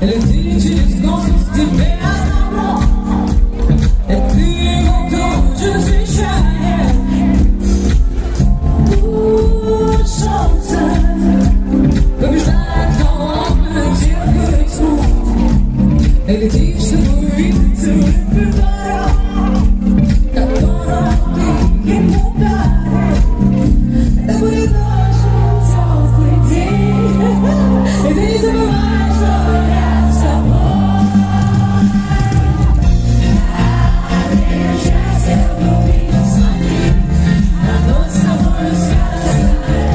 Лети через космос тебе одному, и ты его тут же встречаешь. Солнце побеждает холодную терпкую тьму, и летишь, чтобы увидеть улыбку дорог, которую ты ему даришь. Это будет очень теплый день, и ты не забываешь, что я с тобой. Время счастья внутри, смотри, оно с тобой связано.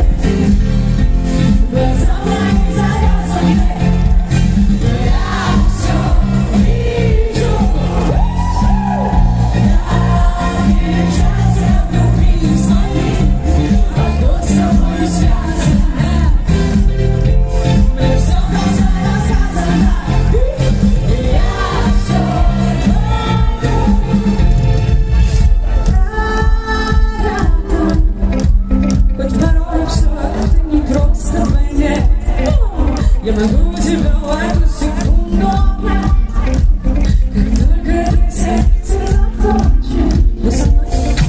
Глаза мои завязаны, я все вижу. Время счастья внутри, смотри, оно с тобой связано. Мне все в глаза рассказано, я все помню. Хоть порой все это не просто мне, я могу тебя в эту секунду обнять. Как только ты сердце захочешь, но со мной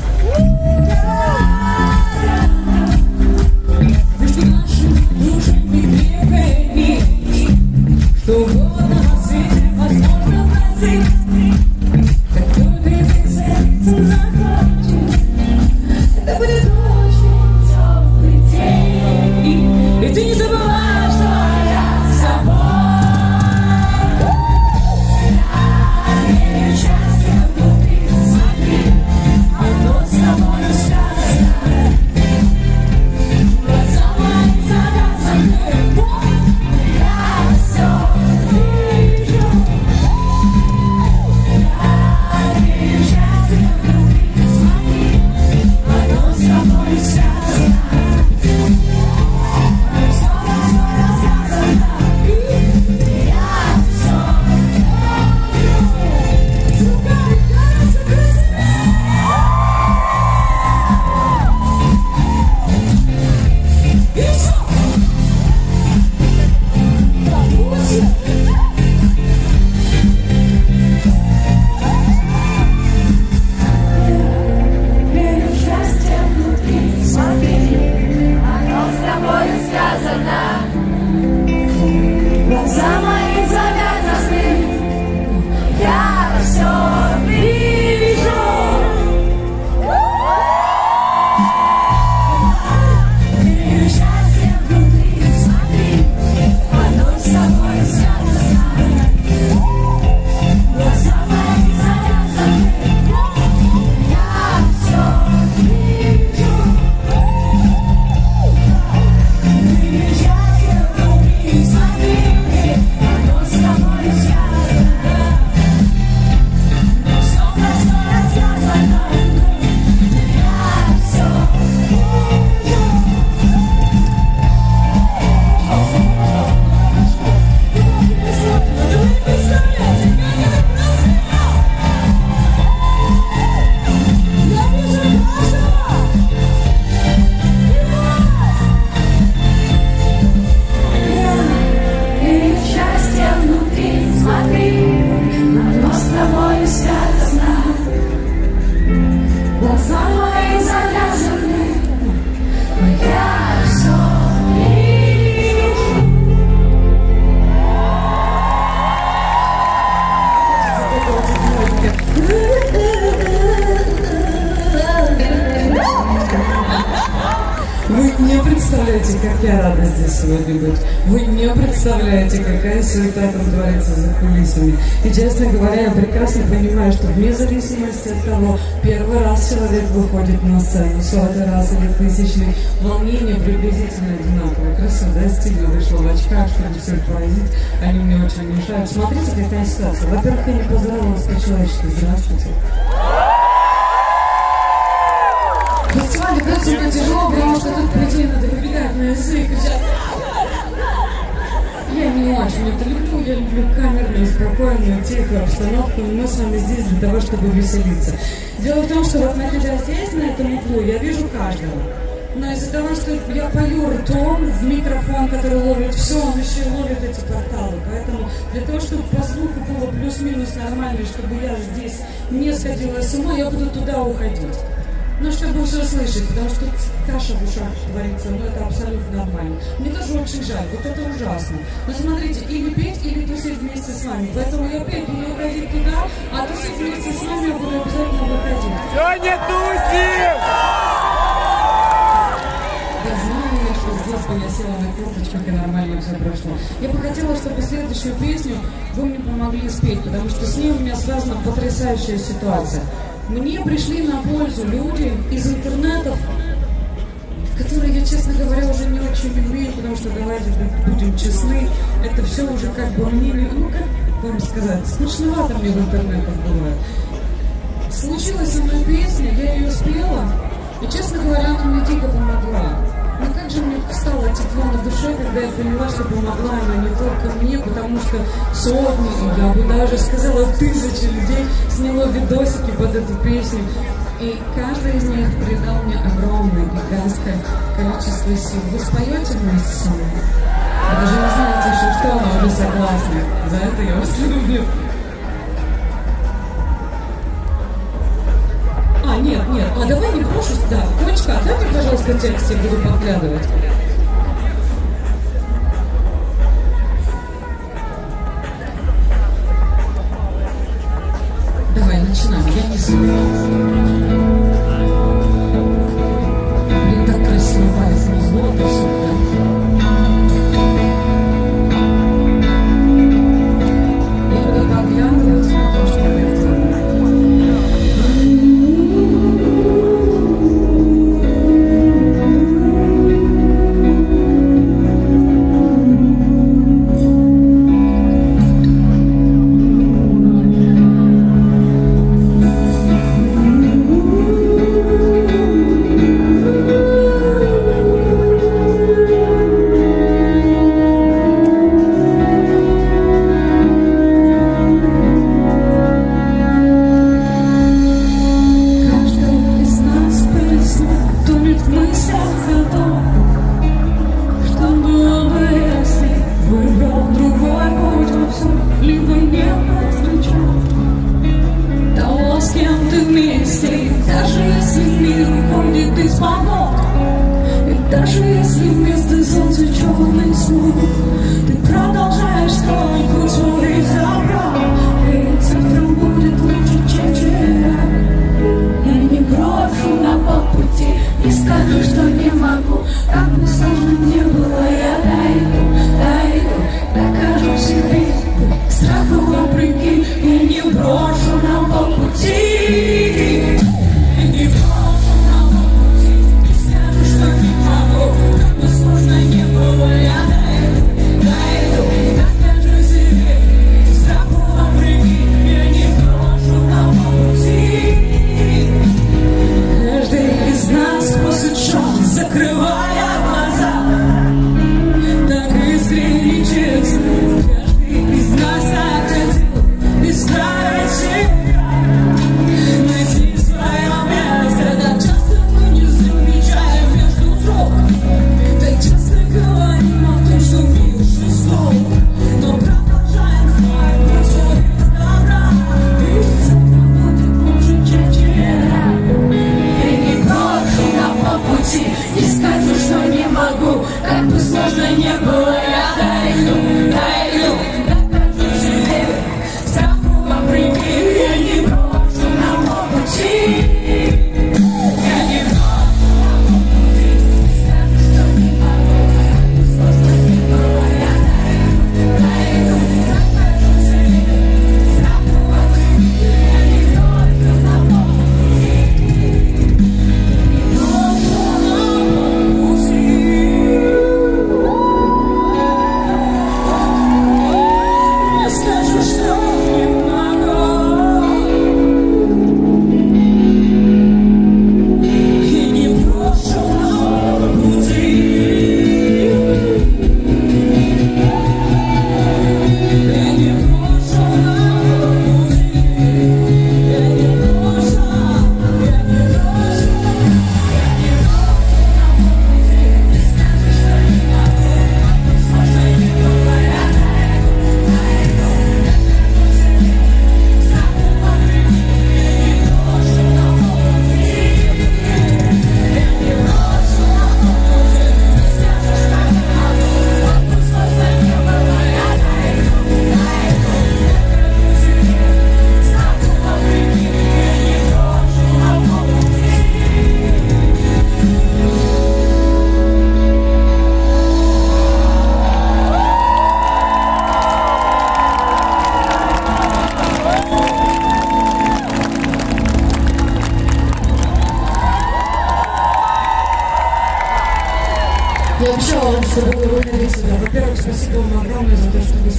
между нашими душами крепкая нить, что угодно на свете возможно простить. Как только ты сердце захочешь, это будет очень теплый день, и ты не забываешь, что я с тобой. Время счастья внутри, смотри, оно с тобой связано. Глаза мои завязаны, я все вижу. Время счастья внутри, смотри, оно с тобой связано. Все рассказано, я все помню. Звуками кажется красивее. Еще! Побудь! Время счастья внутри, смотри, оно с тобой связано. Глаза мои завязаны, я все вижу. Время счастья внутри, смотри, оно с тобой связано. Глаза мои завязаны, я все вижу. Время счастья внутри, смотри, оно с тобой связано. Все простое связано, я все вижу. Вы представляете, как это красиво! Я вижу каждого! Время счастья внутри, смотри, оно с тобой связано. Глаза мои завязаны, но я все вижу. Вы не представляете, как я рада здесь сегодня быть. Вы не представляете, какая суета там творится за кулисами. И, честно говоря, я прекрасно понимаю, что вне зависимости от того, первый раз человек выходит на сцену, 100-й раз или 1000-й, волнение приблизительно одинаковое. Красиво, да, стильно вышло в очках, чтобы все поразить. Они мне очень мешают. Смотрите, какая ситуация. Во-первых, я не поздравилась по-человечески. Здравствуйте. Фестиваль идет сильно тяжело, потому что тут людей надо выбегать на язык и кричать. Я не очень это люблю, я люблю камерную, спокойную, тихую обстановку, но мы с вами здесь для того, чтобы веселиться. Дело в том, что вот находясь здесь, на этом углу, я вижу каждого. Но из-за того, что я пою ртом в микрофон, который ловит все, он еще и ловит эти порталы. Поэтому для того, чтобы по звуку было плюс-минус нормально, чтобы я здесь не сходила с ума, я буду туда уходить. Ну, чтобы все слышать, потому что каша в ушах творится, но это абсолютно нормально. Мне тоже очень жаль, вот это ужасно. Но смотрите, или петь, или тусить вместе с вами. Поэтому я опять буду уходить туда, а тусить вместе с вами я буду обязательно выходить. Сегодня тусим! Я знаю, что здесь бы я села на корточках и нормально все прошло. Я бы хотела, чтобы следующую песню вы мне помогли спеть, потому что с ней у меня связана потрясающая ситуация. Мне пришли на пользу люди из интернетов, которые я, честно говоря, уже не очень умею, потому что, давайте будем честны, это все уже как бы мне, ну как вам сказать, скучновато мне в интернетах бывает. Случилась со мной песня, я ее спела, и, честно говоря, она мне дико помогла. Но как же мне стало тепло на душе, когда я поняла, что помогла она не только мне, потому что сотни, я бы даже сказала, тысячи людей сняло видосики под эту песню. И каждый из них придал мне огромное, гигантское количество сил. Вы споете вместе со мной? Вы даже не знаете еще, что она уже согласна. За это я вас люблю. Нет, а давай не брошу сюда. Конечка, дай мне, пожалуйста, текст, я буду подглядывать. Давай, начинаем, я не слышу. Блин, так красиво палец, ну золото, супер. Я буду подглядывать, потому что я это делаю.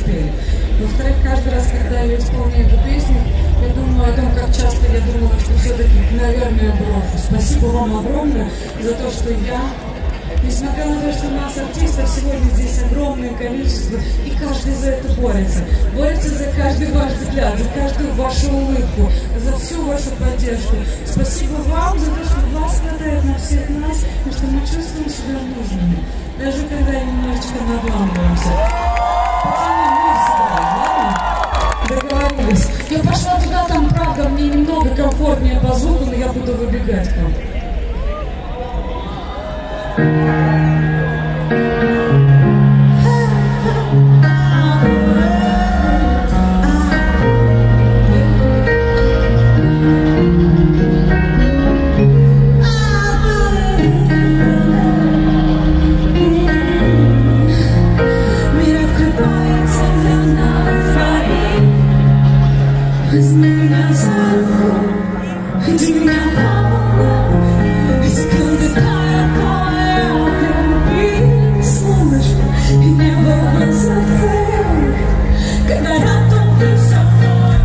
спели. Во-вторых, каждый раз, когда я исполняю эту песню, я думаю о том, как часто я думала, что все-таки, наверное, брошу. Спасибо вам огромное за то, что я, несмотря на то, что у нас артистов сегодня здесь огромное количество, и каждый за это борется. Борется за каждый ваш взгляд, за каждую вашу улыбку, за всю вашу поддержку. Спасибо вам за то, что вас хватает на всех нас, и что мы чувствуем себя нужными. Даже когда немножечко надламываемся. Пацаны, мы всегда, ладно? Договорились. Я пошла туда, там, правда, мне немного комфортнее по звуку, но я буду выбегать к вам. Возьми меня за руку, иди меня помогай, и секунды таяют, и солнышко, и небо в глазах твоих, когда рядом ты со мной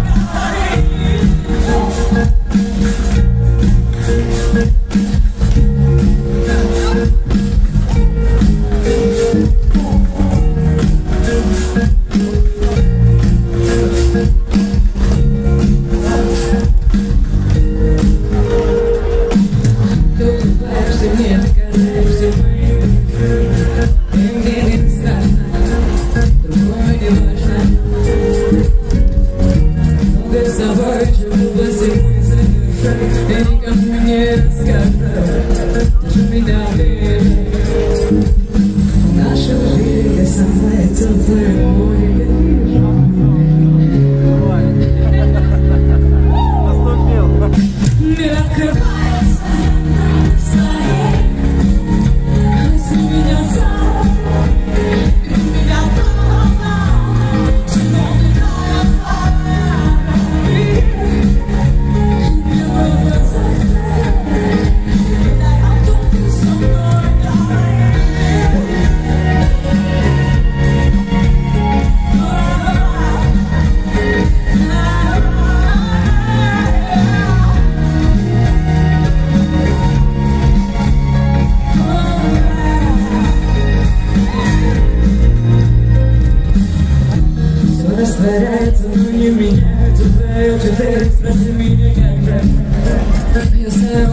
растворяется, но не меняется твое чудо. Спроси меня, как я знаю,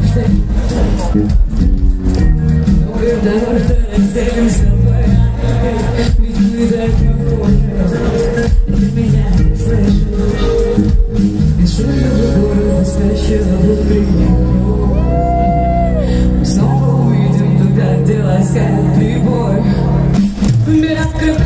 но когда разделим с тобой, ведь мы так похожи. Ты меня не слышишь, и шумного города спящего внутреннего. Мы снова увидим туда, где ласкает прибой. Мир открывается.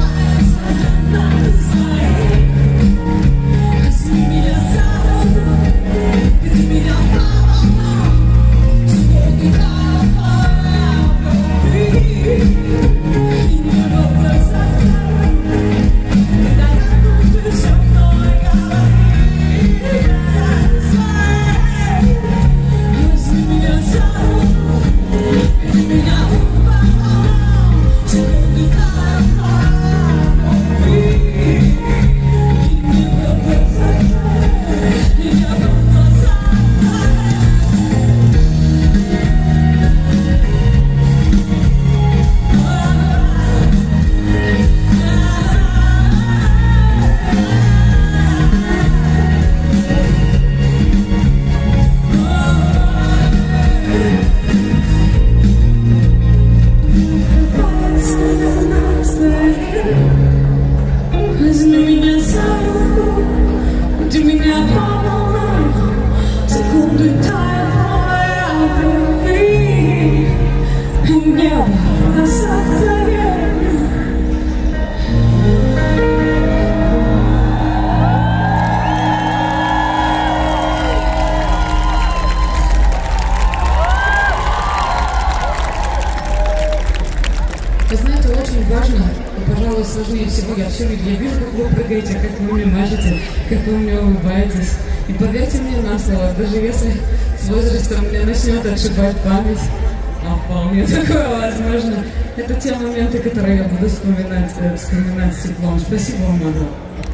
Сложнее всего, я все видела, я вижу, как вы прыгаете, как вы мне машете, как вы мне улыбаетесь. И поверьте мне на слово, даже если с возрастом меня начнет отшибать память, А вполне такое возможно. Это те моменты, которые я буду вспоминать с теплом. Спасибо вам, Мадо.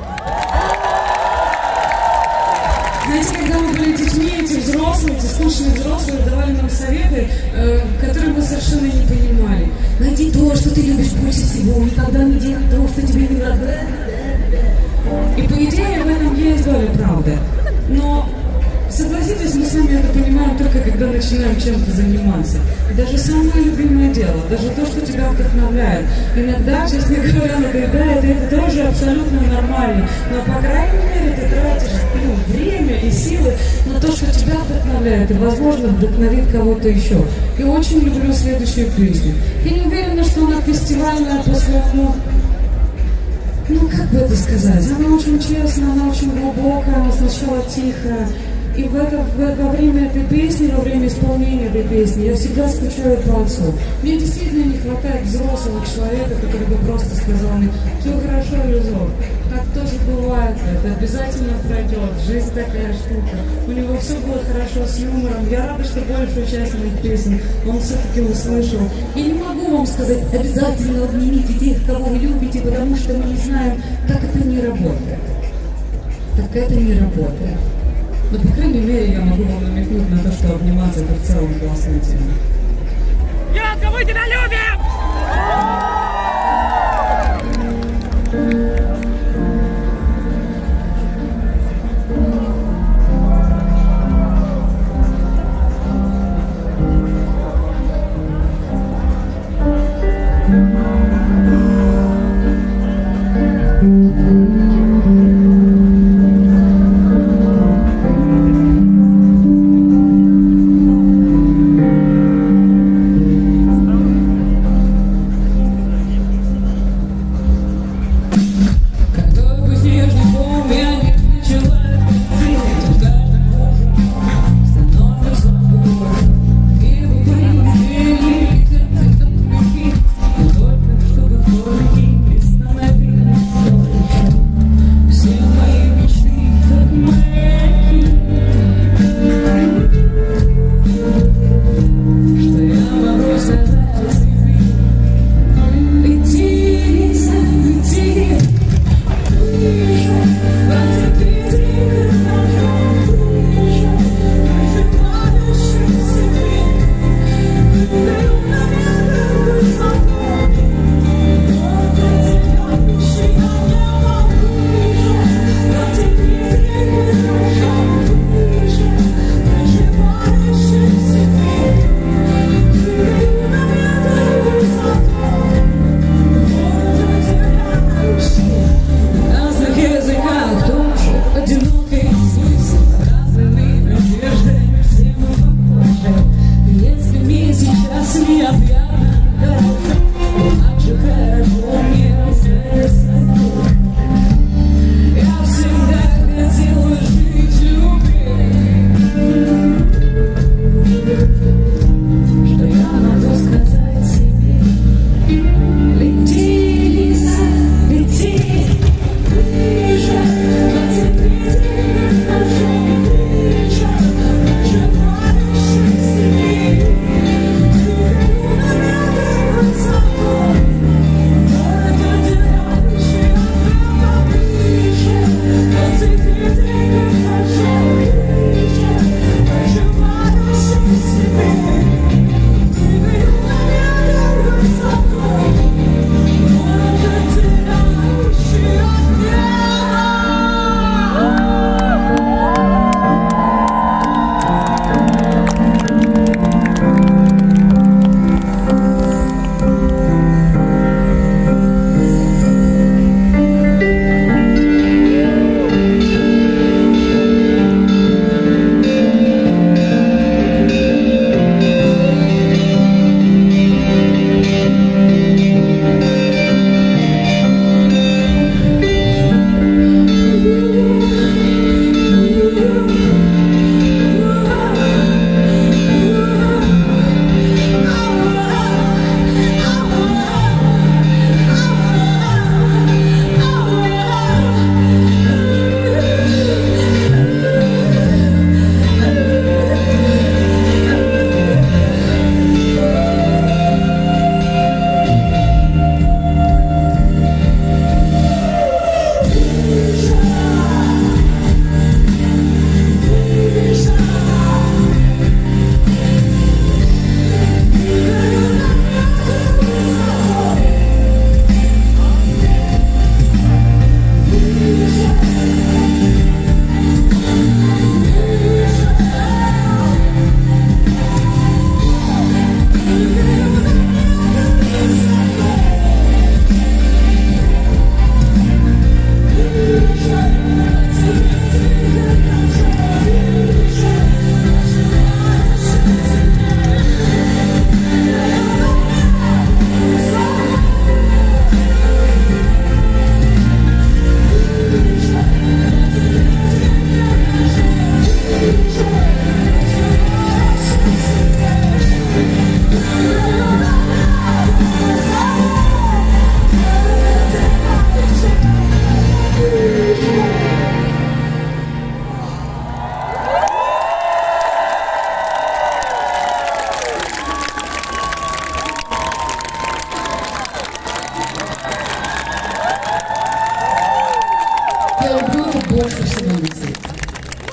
Знаете, когда мы были детьми, эти взрослые, эти скучные взрослые давали нам советы, которые мы совершенно не понимали. Найди то, что ты любишь больше всего, никогда не делай то, что тебе не надо. И по идее в этом есть доля правды. Но согласитесь, мы с вами это понимаем только когда начинаем чем-то заниматься. И даже самое любимое дело, даже то, что тебя вдохновляет, иногда, честно говоря, надоедает, и это тоже абсолютно нормально. Но, по крайней мере, ты тратишь время и силы на то, что тебя вдохновляет, и, возможно, вдохновит кого-то еще. И очень люблю следующую песню. Я не уверена, что она фестивальная после, как бы это сказать, она очень честная, она очень глубокая, она сначала тихая. И во время этой песни, во время исполнения этой песни, я всегда скучаю по отцу. Мне действительно не хватает взрослого человека, который бы просто сказал мне: все хорошо, Лизок, так тоже бывает, это обязательно пройдет, жизнь такая штука. У него все было хорошо с юмором. Я рада, что большую часть моих песен он все-таки услышал. Я не могу вам сказать: обязательно обнимите тех, кого вы любите, потому что мы не знаем, так это не работает. Так это не работает. Но, по крайней мере, я могу вам намекнуть на то, что обниматься — это в целом классная тема. Янка, мы тебя любим!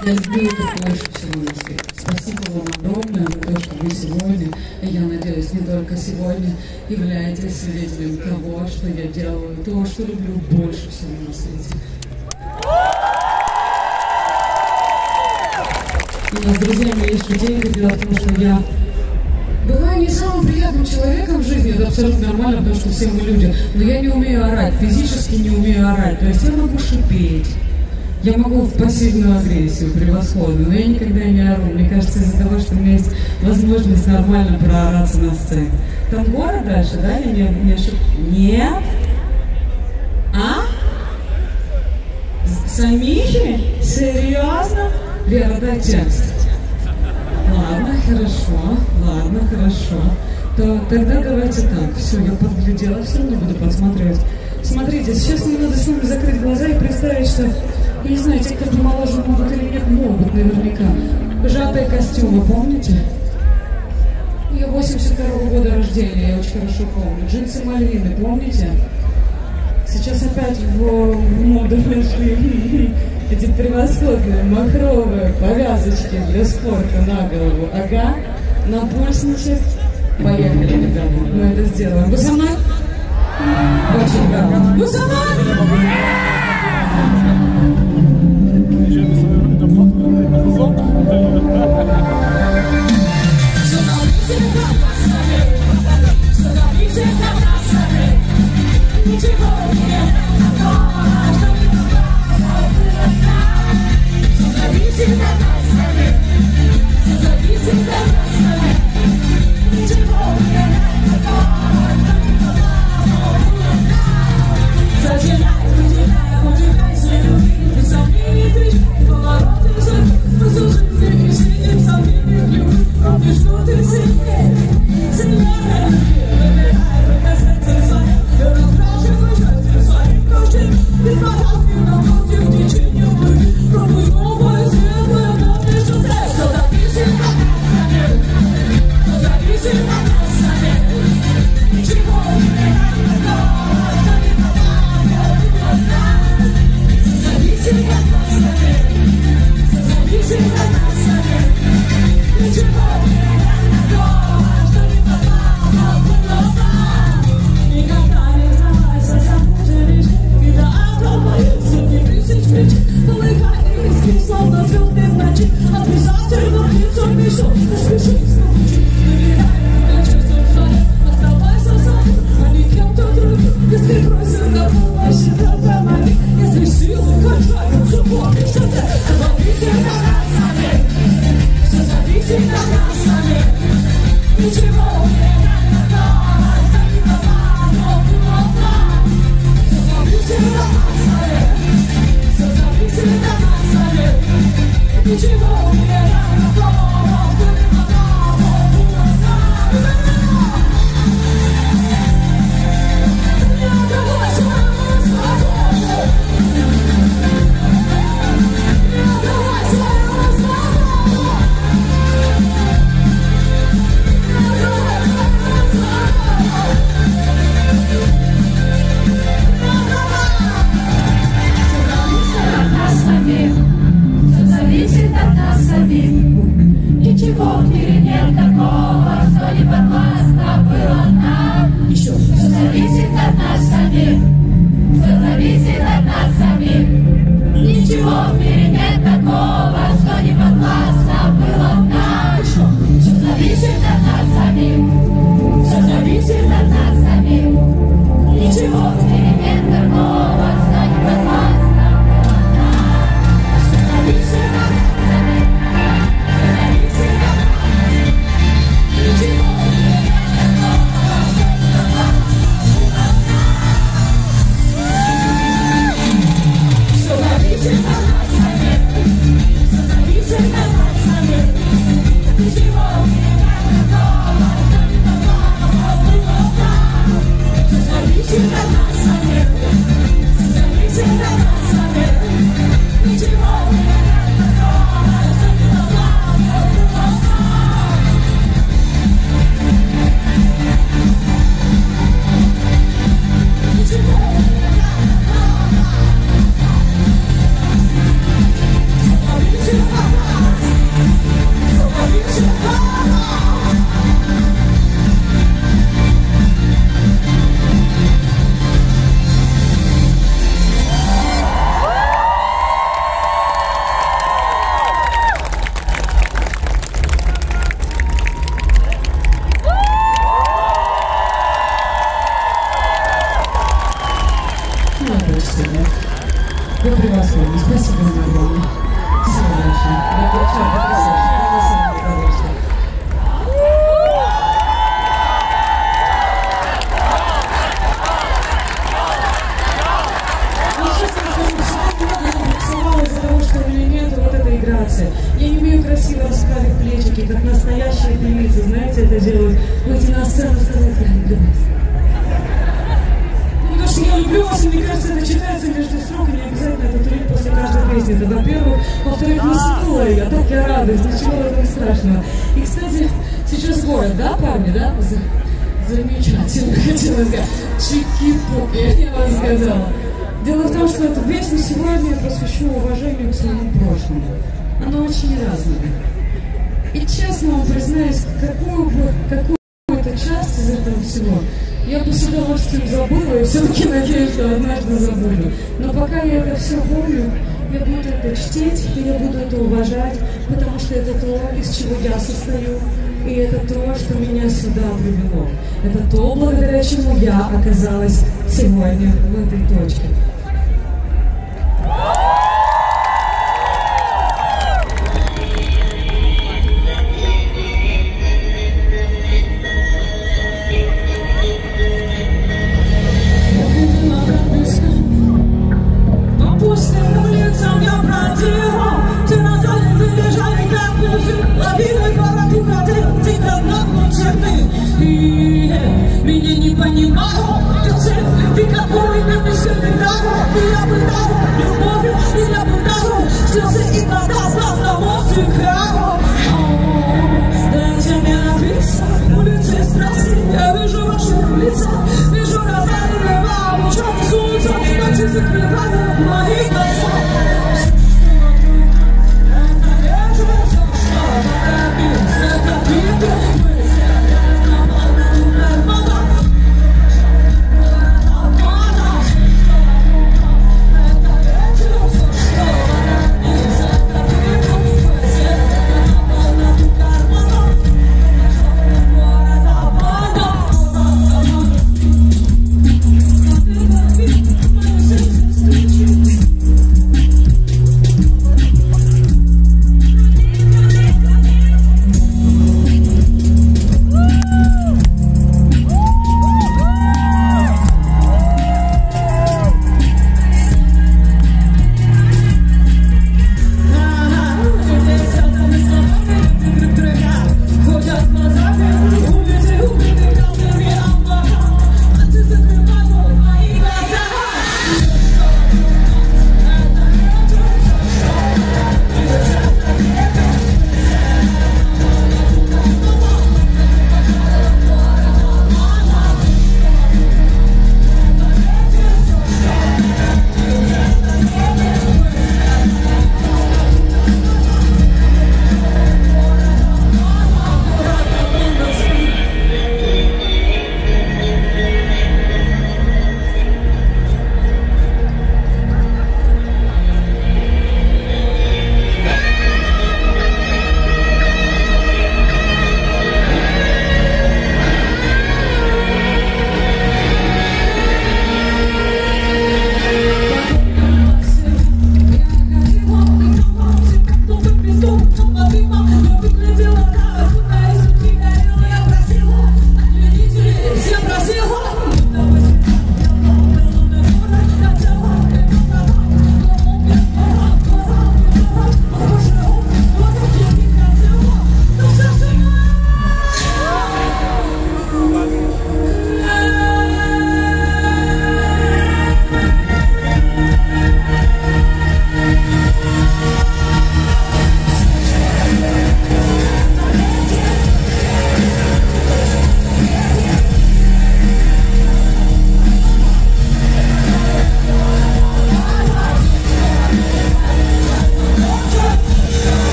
Я люблю это больше всего на свете. Спасибо вам огромное за то, что вы сегодня, и я надеюсь, не только сегодня, являетесь свидетелем того, что я делаю, то, что люблю больше всего на свете. У нас с друзьями есть шутейка, дело в том, что я бываю не самым приятным человеком в жизни, это абсолютно нормально, потому что все мы люди, но я не умею орать, физически не умею орать, то есть я могу шипеть. Я могу в пассивную агрессию превосходно, но я никогда не ору. Мне кажется, из-за того, что у меня есть возможность нормально проораться на сцене. Там город дальше, да? Я не ошибаюсь? Нет? А? Самихи? Серьезно? Лера, дай текст. Ладно, хорошо. То тогда давайте так. Все, я подглядела, все равно буду подсматривать. Смотрите, сейчас мне надо с вами закрыть глаза и представить, что, я не знаю, те, кто помоложе могут или нет, могут наверняка. Сжатые костюмы, помните? Я 82-го года рождения, я очень хорошо помню. Джинсы Мальвины, помните? Сейчас опять в моду вошли эти превосходные махровые повязочки для спорта на голову. Ага, на пульсничек. Поехали, ребята, мы это сделаем. Вы со мной? Очень рада. Вы со мной? Зависит от нас. Вы превосходны. Спасибо вам огромное. Всего большое. До потрясающе. Я не умею красиво расправить плечики, как настоящая певица, знаете, это делают. Выйти на сцену и сказать, я люблю вас. Ну, потому что я люблю вас, и мне кажется, это читается между строк, и не обязательно это турить после каждой песни. Это, во-первых. Во-вторых, не сынула я, так я радуюсь, ничего в этом страшного. И, кстати, сейчас город, да, парни, да? Замечательно, хотела сказать. Чики-пуки, я вам сказала. Дело в том, что эту песню сегодня я посвящу уважению к своему прошлому. Оно очень разное. И честно вам признаюсь, какую-то часть из этого всего я бы с удовольствием забыла, и все-таки надеюсь, что однажды забуду. Но пока я это все помню, я буду это чтить, и я буду это уважать, потому что это то, из чего я состою, и это то, что меня сюда привело. Это то, благодаря чему я оказалась сегодня в этой точке. Меня не понимал, ты какой на меня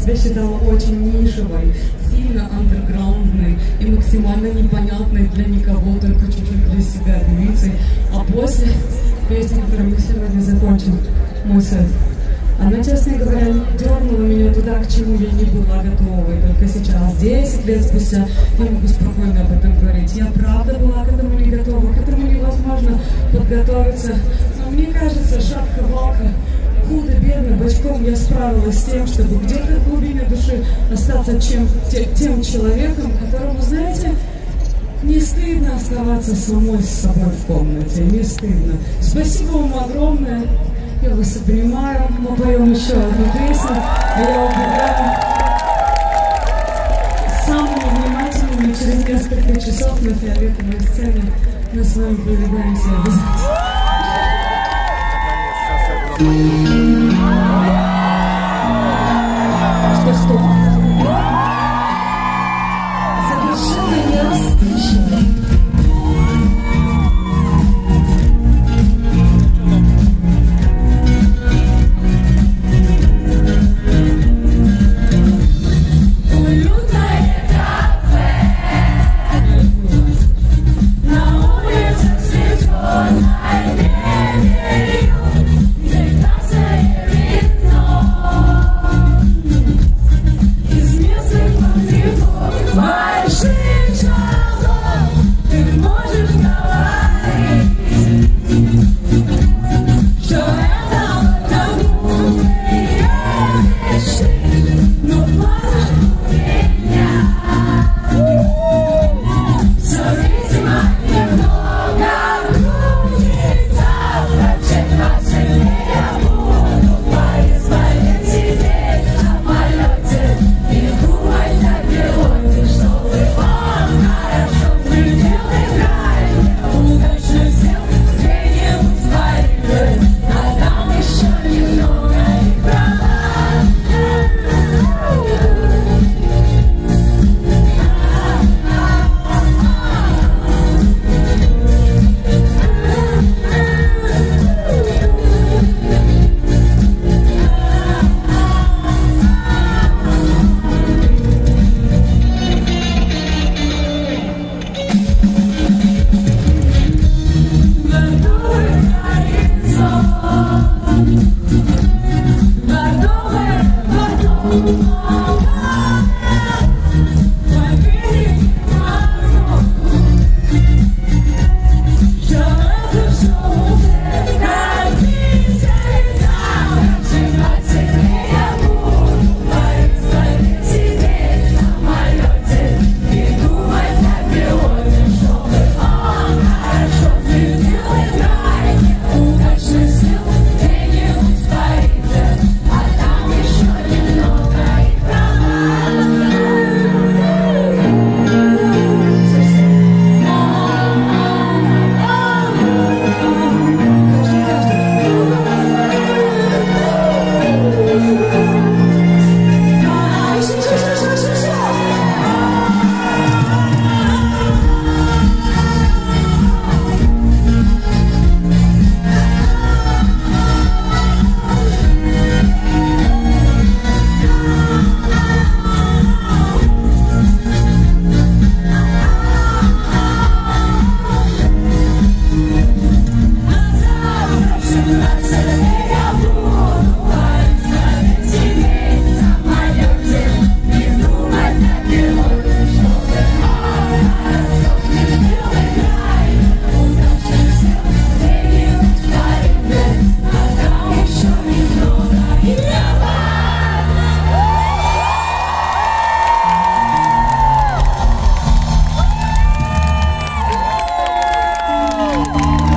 себя считала очень нишевой, сильно андерграундной и максимально непонятной для никого, только чуть-чуть для себя певицей. А после песни, которую мы сегодня закончим, мой сет, она, честно говоря, дернула меня туда, к чему я не была готова. И только сейчас, 10 лет спустя, я могу спокойно об этом говорить. Я правда была к этому не готова, к этому невозможно подготовиться. Но мне кажется, шапка-валка, худо-бедно, бочком я справилась с тем, чтобы где-то в глубине души остаться тем человеком, которому, знаете, не стыдно оставаться самой с собой в комнате, не стыдно. Спасибо вам огромное. Я вас обнимаю, мы поем еще одну песню, а я убегаю самыми внимательными через несколько часов на фиолетовой сцене. Мы с вами повидаемся обязательно. Что? Совершенно не расстыщенный. Oh,